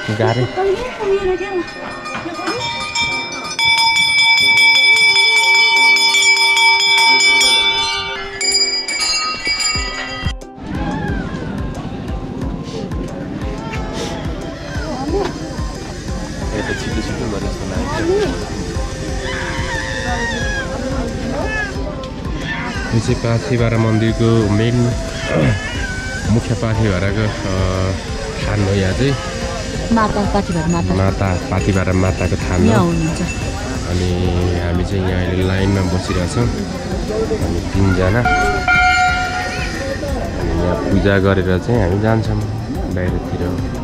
गाह्रै यो चाहिँ पाथिभारा मन्दिरको मेन मुख्य पाथिभाराको थान हो। यहाँ चाहिँ माता पाथिभारा माताको थान हो। अनि हामी चाहिँ यहाँ अहिले लाइनमा बसिरहेछौँ अनि 3 जना। अनि यहाँ पूजा गरेर चाहिँ हामी जान्छौँ बाहिरतिर।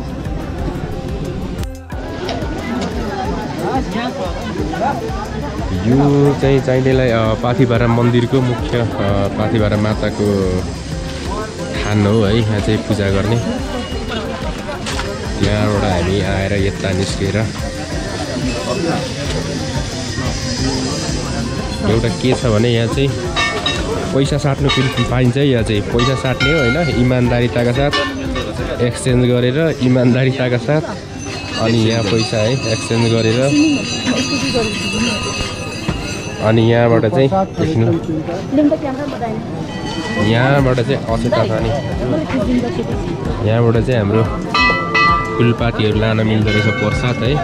यो चाहिँ चाहिँलाई पाथिभारा मन्दिरको मुख्य पाथिभारा माताको थान हो है। यहाँ चाहिँ पूजा गर्ने। यहाँबाट हामी आएर यता निस्केर एउटा के छ भने यहाँ चाहिँ पैसा साट्नु पाइन्छ। यहाँ चाहिँ पैसा साट्ने हो होइन, इमान्दारिताका साथ एक्सचेन्ज गरेर इमान्दारिताका साथ। अनि यहाँ पैसा है एक्सचेन्ज गरेर अनि यहाँबाट चाहिँ देख्नु यहाँबाट चाहिँ अछुता पानी यहाँबाट चाहिँ हाम्रो फुलपातीहरू लान मिल्दो रहेछ प्रसाद है।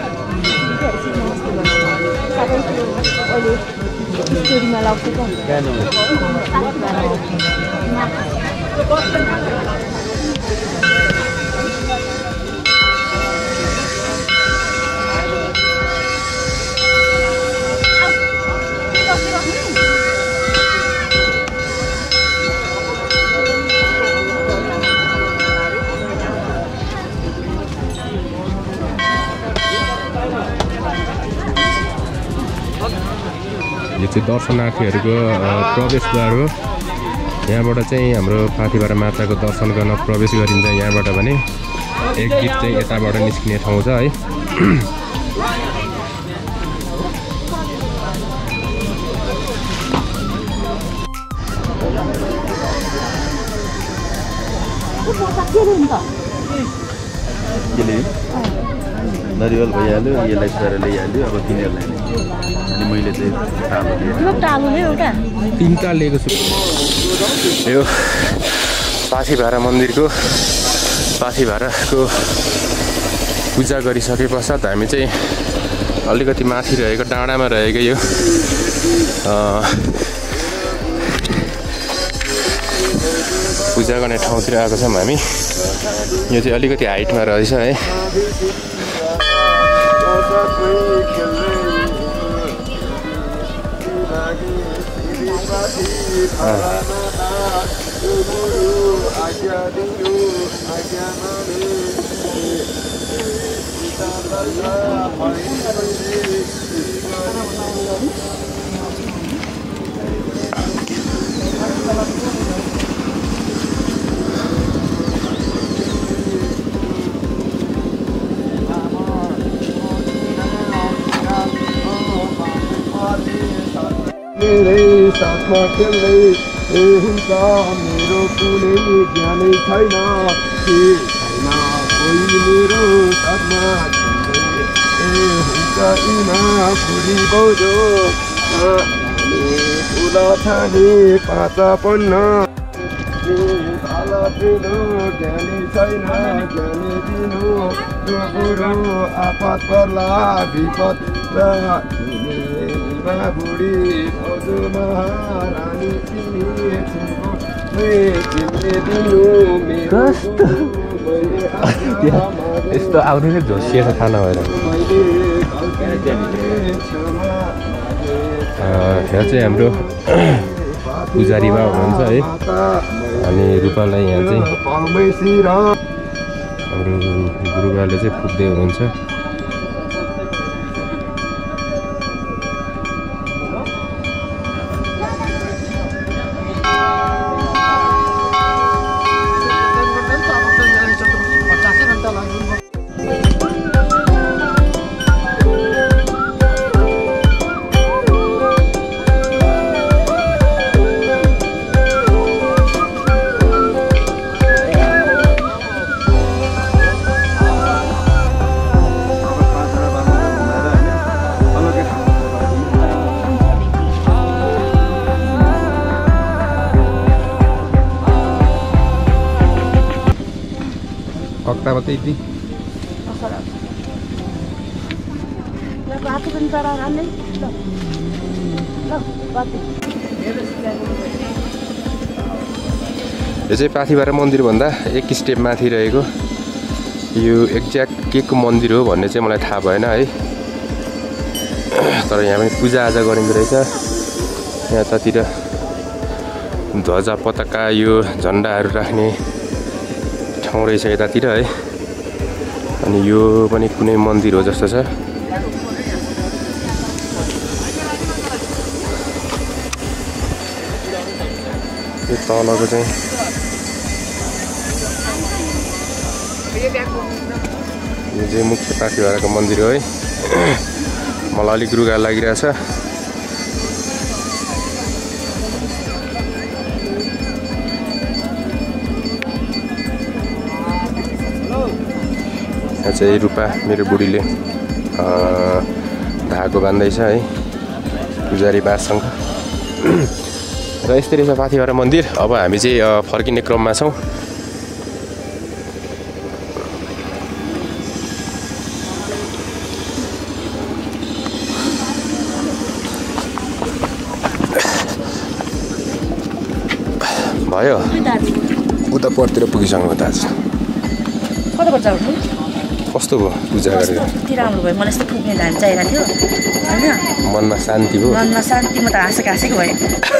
यो चाहिँ दर्शनार्थीहरूको प्रवेशद्वार हो। यहाँबाट चाहिँ हाम्रो पाथिभारा माताको दर्शन गर्न प्रवेश गरिन्छ। यहाँबाट भने एक्जिट चाहिँ यताबाट निस्किने ठाउँ छ है। नरिवल भइहाल्यो, यसलाई छोएर ल्याइहाल्यो। अब तिनीहरूलाई अनि मैले चाहिँ तीनटा लिएको छु। यो पाथिभारा मन्दिरको पाथिभाराको पूजा गरिसके पश्चात हामी चाहिँ अलिकति माथि रहेको डाँडामा रहेको यो पूजा गर्ने ठाउँतिर आएको छौँ हामी। यो चाहिँ अलिकति हाइटमा रहेछ है। मेरै साथमा खेल्दै हुन्छ मेरो कुनै ज्ञानै छैन कोही मेरो साथमा खेल्दै हुन्छ इमा फुली बोजो फुल छाने पाचा पन्न ज्ञानी छैन ज्ञानी दिनु बुढो आपत पर्ला विपद बुढी फौजु महारानी यस्तो आउने नै झोसिएको खाना भएर। यहाँ चाहिँ हाम्रो पुजारी बा हुनुहुन्छ है। अनि रूपालाई यहाँ चाहिँ हाम्रो गुरुबाले चाहिँ फुक्दै हुनुहुन्छ। त्यति यो चाहिँ पाथिभरा मन्दिरभन्दा एक स्टेप माथि रहेको यो एक्ज्याक्ट के को मन्दिर हो भन्ने चाहिँ मलाई थाहा भएन है तर यहाँ पनि पूजाआजा गरिँदो रहेछ यहाँ ततिर ध्वजा पताका यो झन्डाहरू राख्ने ठाउँ रहेछ यतातिर है अनि यो पनि कुनै मन्दिर हो जस्तो छ यो तलको चाहिँ यो चाहिँ मुख्य पाथिभराको मन्दिर हो है मलाई अलिक रुगा लागिरहेछ यहाँ चाहिँ रूपा मेरो बुढीले धागो बान्दैछ है पुजारी बासँग र यस्तै रहेछ पाथिभरा मन्दिर अब हामी चाहिँ फर्किने क्रममा छौँ भयो उता परतिर पुगिसक्नु दाजु कस्तो भयो पूजा गरेर राम्रो भयो मलाई यस्तो पुग्ने धान चाहिएको थियो होइन मनमा शान्ति भयो मनमा शान्ति म त हाँसेको भएँ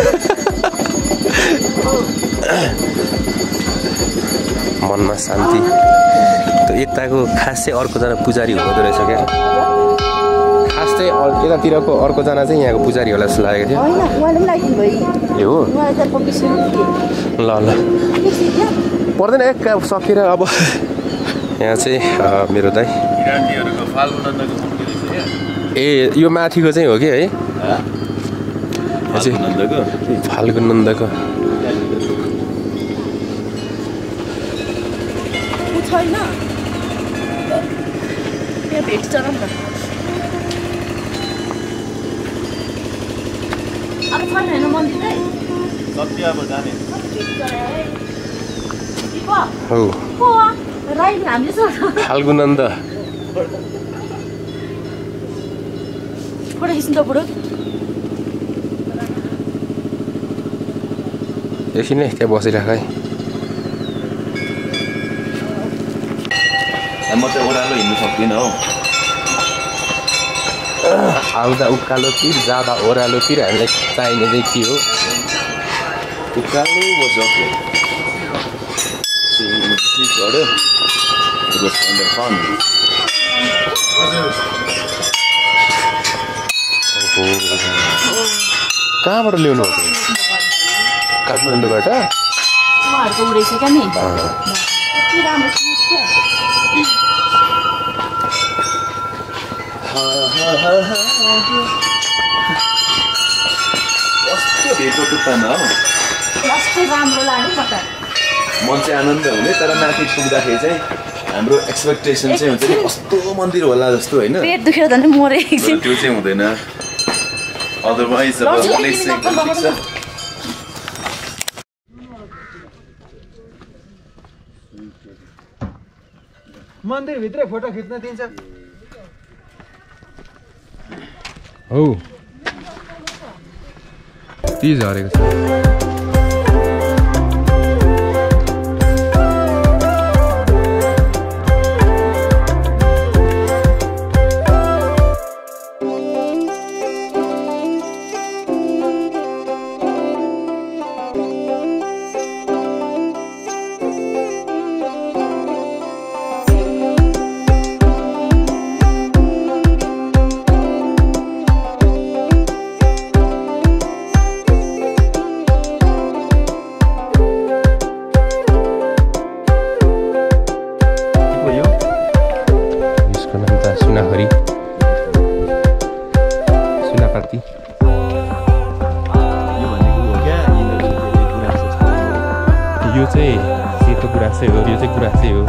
मनमा शान्ति त यताको खास चाहिँ अर्कोजना पुजारी हुँदो रहेछ क्या खास चाहिँ यतातिरको अर्कोजना चाहिँ यहाँको पुजारी होला जस्तो लागेको थियो ए हो ल ल पर्दैन एक सकेर अब यहाँ चाहिँ मेरो दाइ ए यो माथिको चाहिँ हो कि है फाल्गु नन्दको छैन भेट्छ र अब छैन होइन मन्दिर फाल्गु नन्द फोटो खिच्नु त बुढो एकछिन है त्यहाँ बसिराख है म चाहिँ ओह्रालो हिँड्नु सक्दिनँ हौ आउँदा उकालोतिर जाँदा ओह्रालोतिर हामीलाई चाहिने चाहिँ के हो उकालो बस्यो कहाँबाट ल्याउनु हो काठमाडौँबाट उहाँहरूको उडेछ क्या नि कति राम्रो कस्तो भेटको टुप्पामा हो कस्तो राम्रो लाग्यो म त मन चाहिँ आनन्द हुने तर माथि पुग्दाखेरि चाहिँ हाम्रो एक्सपेक्टेसन चाहिँ हुन्छ नि कस्तो मन्दिर होला जस्तो होइन पेट दुखेर त मरे त्यो चाहिँ हुँदैन अदरवाइज अब प्लेस चाहिँ एकदम ठिक छ मन्दिरभित्र फोटो खिच्न दिन्छ हौ ती झरेको छ यो चाहिँ सेतो गुराँसै हो यो चाहिँ गुराँसै हो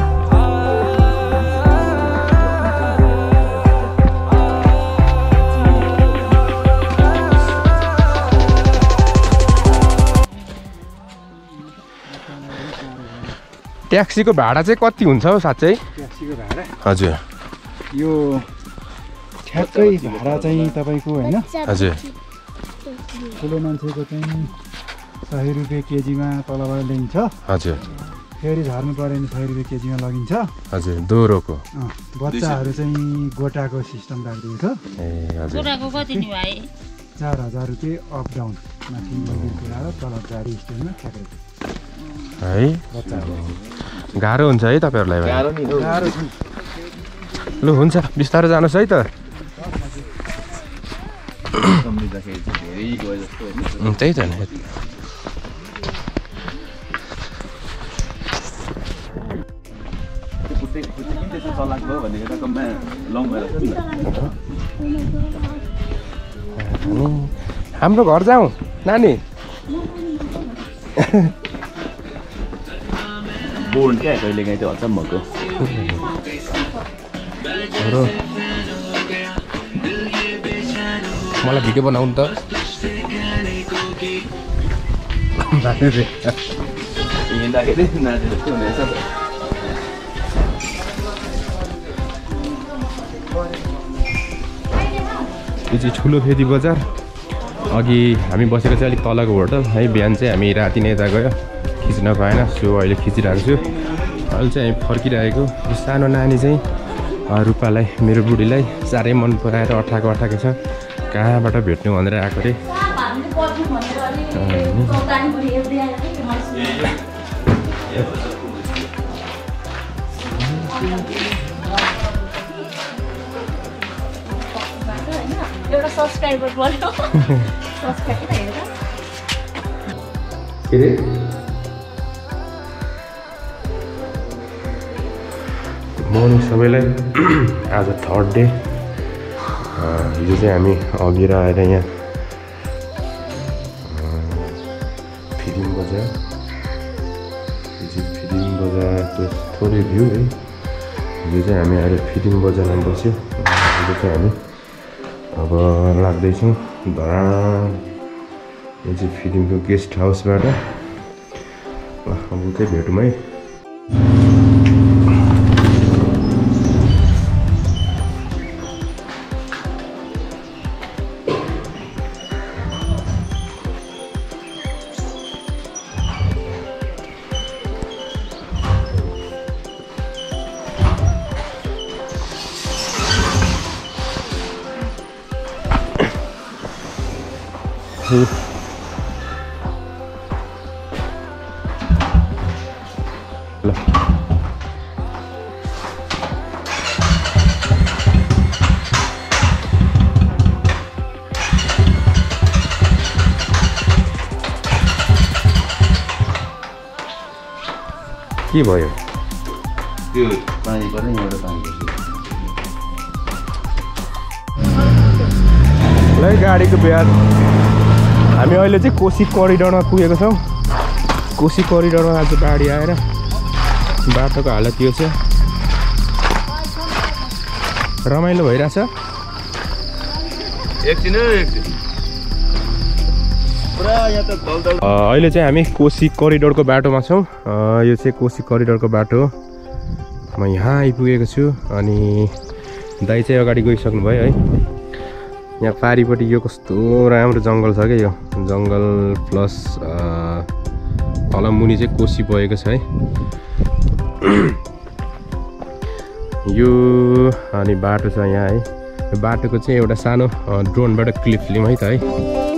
ट्याक्सीको भाडा चाहिँ कति हुन्छ हौ साँच्चै ट्याक्सीको भाडा हजुर यो ठ्याक्कै भाडा चाहिँ तपाईँको होइन हजुर ठुलो मान्छेको चाहिँ 100 रुपियाँ केजीमा तलबाट ल्याइन्छ हजुर फेरि झर्नु पऱ्यो भने 100 रुपियाँ केजीमा लगिन्छ हजुर दोहोरोको बच्चाहरू चाहिँ गोटाको सिस्टम राखिदिएको ए हजुर गोटाको कति नि भाइ 4000 रुपियाँ अप डाउन माथि मन्दिर पुऱ्याएर तल गाडी स्ट्यान्डमा ठ्याक्कै है बच्चाहरू गाह्रो हुन्छ है तपाईँहरूलाई भाइ गाह्रो नि हो गाह्रो छ लु हुन्छ बिस्तारै जानुहोस् है त सम्झिँदाखेरि चाहिँ धेरै गयो जस्तो होइन त्यही त नि कुद्दै किन त्यस्तो चलाक भयो भनेको त कममा लङ भएर छ नि त अनि हाम्रो घर जाउँ नानी बोर्ड क्या कहिले काहीँ त्यो हचम्मको मलाई भिडियो बनाउनु त हिँड्दाखेरि नाचे जस्तो हुनेछ यो चाहिँ ठुलो फेदी बजार अघि हामी बसेको चाहिँ अलिक तलको होटल है बिहान चाहिँ हामी राति नै यता गयो खिच्न पाएन सो अहिले खिचिरहेको छु अहिले चाहिँ हामी फर्किरहेको यो सानो नानी चाहिँ रूपालाई मेरो बुढीलाई साह्रै मन पराएर अठाएको छ कहाँबाट भेट्नु भनेर आएको अरे एउटा सब्सक्राइबर पर्यो सब्सक्राइब हेरेर के अरे मर्निङ सबैलाई आज थर्ड डे हिजो चाहिँ हामी अघि आएर यहाँ फिदिङ बजार यो चाहिँ फिदिङ बजारको थोरै भ्यू है हिजो चाहिँ हामी आएर फिदिङ बजारमा बस्यो हिजो चाहिँ हामी अब लाग्दैछौँ धरान यो चाहिँ फिदिङको गेस्ट हाउसबाट अब उतै भेटौँ है ल के भयो त्यो पानी पर्ने एउटा पानी ल गाडीको ब्याज हामी अहिले चाहिँ कोशी करिडोरमा पुगेको छौँ कोशी करिडोरमा आज गाडी आएर बाटोको हालत यो छ रमाइलो भइरहेछ एकछिन पुरा यहाँ त दलदल अहिले चाहिँ हामी कोशी करिडोरको बाटोमा छौँ यो चाहिँ कोशी करिडोरको बाटो हो म यहाँ आइपुगेको छु अनि दाइ चाहिँ अगाडि गइसक्नु भयो है यहाँ पारिपट्टि यो कस्तो राम्रो जङ्गल छ क्या यो जङ्गल प्लस तल मुनि चाहिँ कोशी बगेको छ है यो अनि बाटो छ यहाँ है बाटोको चाहिँ एउटा सानो ड्रोनबाट क्लिप लिउँ है त है